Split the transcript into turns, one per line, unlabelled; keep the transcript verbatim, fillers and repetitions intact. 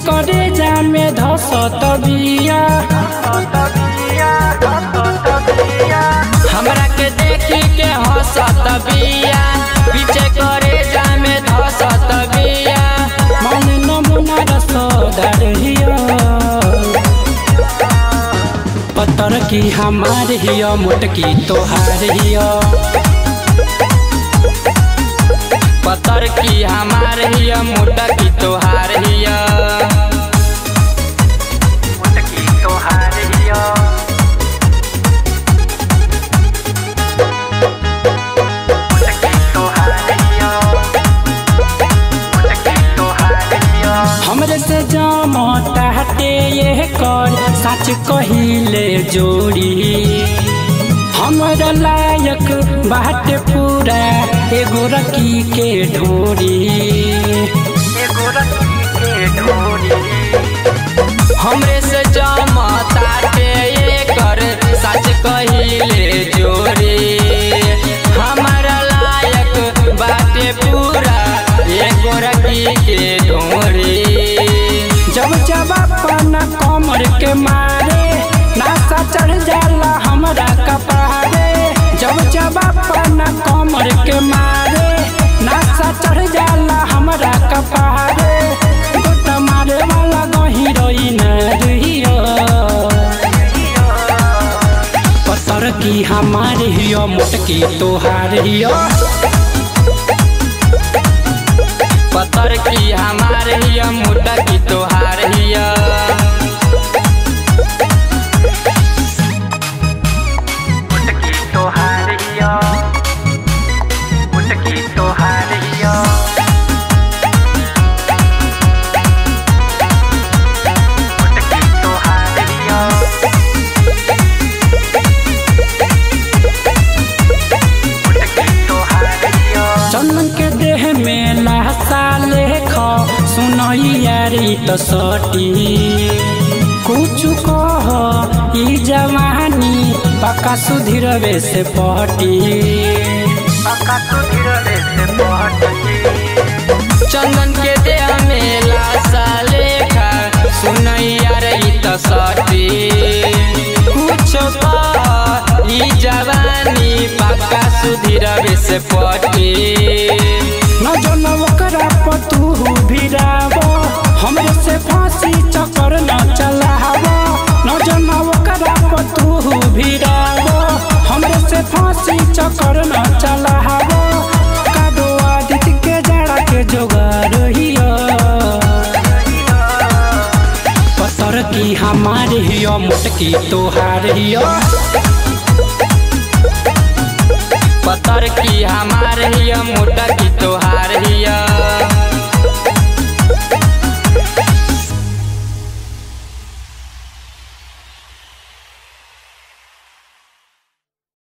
करे जामे धसत बिया।
हमरा के देखी के हंसत बिया, पीछे करे जामे धसत बिया।
मन नमुना रसदार हिया, पत्थर की हमार हिया, मोटकी तोहार हिया।
पत्थर की हमार हिया, मोटकी तोहार हिया। मोटकी तोहार हिया। मोटकी तोहार हिया। मोटकी तोहार हिया।
हमरे से जमता हटे ये कर, सच कहिले जोड़ी। हमरा लायक बाटे पूरा एगो रकी के ढोरी।
एगो रकी के ढोरी। हमरे से जमता के ये कर, सच कहिले जोड़ी। हमरा लायक बाटे पूरा एगो रकी के ढोरी।
जब जब अपना कमर के मारे नासा चढ़ जाला हमरा कपारे। जब जब अपना कमर के मारे नासा चढ़ जाला हमरा कपारे। गोट मारे वाला गहिरोइन रहियो, पत्थर की हमार हियो, मोटकी तोहार हियो।
पत्थर की हमार हिया, मोटकी तोहार हिया। मोटकी तोहार हिया। मोटकी तोहार हिया। मोटकी तोहार हिया। मोटकी तोहार हिया।
चंदन के देह में लहसा लेख, सुनई यारी तो सटी। कुछ कह ई जवानी पक्का सुधीरवे से पटी।
पक्का सुधीरवे से पटी। चंदन के देह में लाशा लेखा, सुनई यारी तो सटी। कुछ कह ई जवानी पक्का सुधीरवे से पटी।
न जन ओकरा पतू भिराव, हमरे से फांसी चक्कर न चलाव। न जन ओकरा पतू भिराव, हमरे से फांसी चक्कर न चलाव। कादो आदित्य के जड़ा के जोगार हिया, पत्थर की हमार हिया, मोटकी तोहार हिया।
पत्थर की हमार हिया, मोटकी तोहार।